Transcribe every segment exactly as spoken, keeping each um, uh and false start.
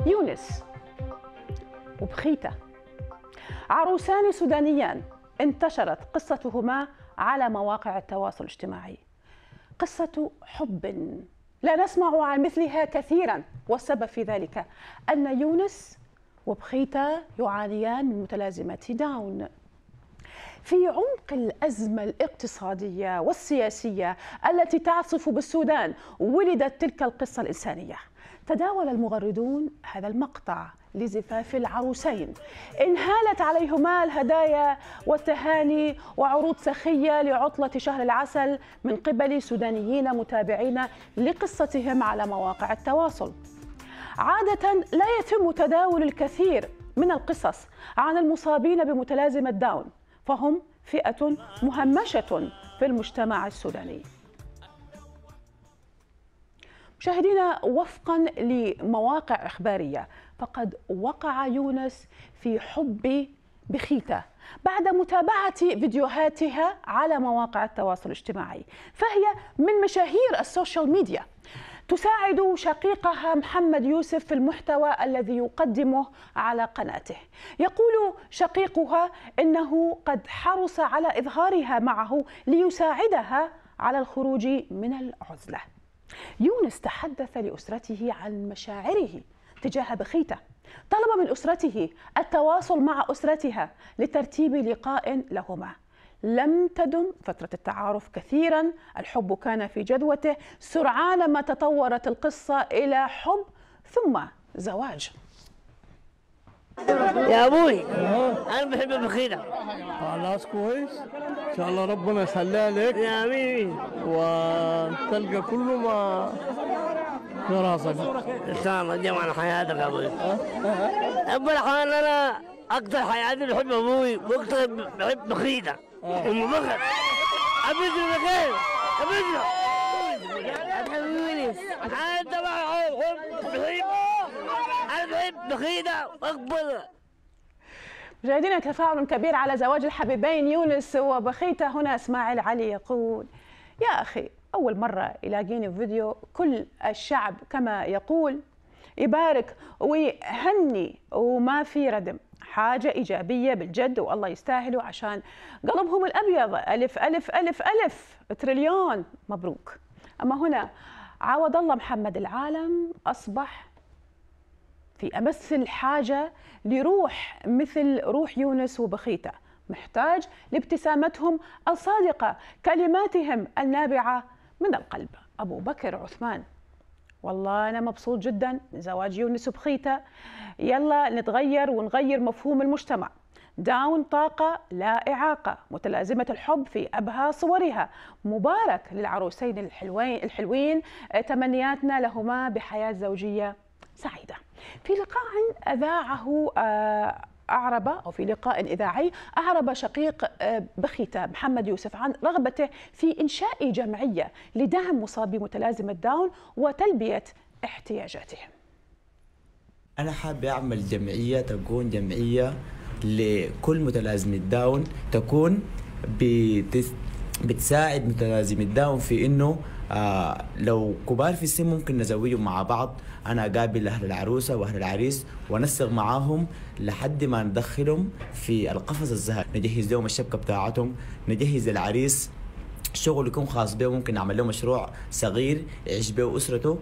يونس وبخيتة، عروسان سودانيان انتشرت قصتهما على مواقع التواصل الاجتماعي. قصة حب لا نسمع عن مثلها كثيرا، والسبب في ذلك أن يونس وبخيتة يعانيان من متلازمة داون. في عمق الأزمة الاقتصادية والسياسية التي تعصف بالسودان ولدت تلك القصة الإنسانية. تداول المغردون هذا المقطع لزفاف العروسين، انهالت عليهما الهدايا والتهاني وعروض سخية لعطلة شهر العسل من قبل سودانيين متابعين لقصتهم على مواقع التواصل. عادة لا يتم تداول الكثير من القصص عن المصابين بمتلازمة داون، فهم فئة مهمشة في المجتمع السوداني. مشاهدينا، وفقا لمواقع إخبارية فقد وقع يونس في حب بخيتة بعد متابعة فيديوهاتها على مواقع التواصل الاجتماعي، فهي من مشاهير السوشيال ميديا، تساعد شقيقها محمد يوسف في المحتوى الذي يقدمه على قناته. يقول شقيقها إنه قد حرص على إظهارها معه ليساعدها على الخروج من العزلة. يونس تحدث لأسرته عن مشاعره تجاه بخيتة، طلب من أسرته التواصل مع أسرتها لترتيب لقاء لهما. لم تدم فترة التعارف كثيرا، الحب كان في جذوته، سرعان ما تطورت القصة إلى حب ثم زواج. يا ابوي انا بحب بخيتة. خلاص كويس، ان شاء الله ربنا يخليها لك يا امين وتلقى كل ما في راسك ان شاء الله. جمع حياتك يا ابوي. ابو الحال انا اكثر حياتي بحب ابوي واكثر بحب بخيتة ام بخت. ابد بخير ابد بحب يونس. انا طبعا بحب بخيتة، انا بحب بخيتة واقبلها. مشاهدينا، تفاعل كبير على زواج الحبيبين يونس وبخيتة. هنا اسماعيل علي يقول: يا أخي، أول مرة يلاقيني في فيديو كل الشعب كما يقول يبارك ويهني وما في ردم، حاجة إيجابية بالجد والله يستاهلوا عشان قلبهم الأبيض. ألف ألف ألف ألف تريليون مبروك. أما هنا عوض الله محمد: العالم أصبح في أمس الحاجة لروح مثل روح يونس وبخيتة، محتاج لابتسامتهم الصادقة، كلماتهم النابعة من القلب. أبو بكر عثمان: والله أنا مبسوط جدا من زواج يونس وبخيتة، يلا نتغير ونغير مفهوم المجتمع. داون طاقة لا إعاقة، متلازمة الحب في أبهى صورها. مبارك للعروسين الحلوين الحلوين، تمنياتنا لهما بحياة زوجية سعيدة. في لقاء أذاعه أعرب أو في لقاء إذاعي أعرب شقيق بخيتة محمد يوسف عن رغبته في إنشاء جمعية لدعم مصابي متلازمة داون وتلبية احتياجاتهم. أنا حابب أعمل جمعية تكون جمعية لكل متلازمة داون، تكون بتس... بتساعد متلازمة داون في إنه آه لو كبار في السن ممكن نزوجهم مع بعض. أنا أقابل أهل العروسة وأهل العريس ونسق معاهم لحد ما ندخلهم في القفص الذهبي، نجهز لهم الشبكة بتاعتهم، نجهز العريس شغل يكون خاص به، ممكن نعمل له مشروع صغير يعيش به أسرته.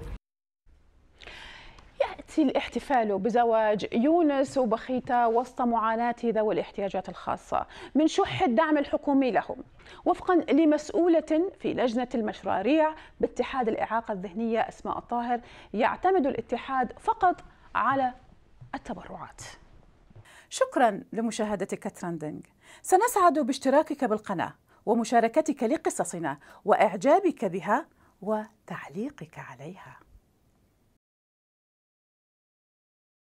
يأتي الاحتفال بزواج يونس وبخيتة وسط معاناة ذوي الاحتياجات الخاصة من شح الدعم الحكومي لهم. وفقا لمسؤولة في لجنة المشاريع باتحاد الإعاقة الذهنية أسماء الطاهر، يعتمد الاتحاد فقط على التبرعات. شكرا لمشاهدتك ترندنج. سنسعد باشتراكك بالقناة ومشاركتك لقصصنا وإعجابك بها وتعليقك عليها.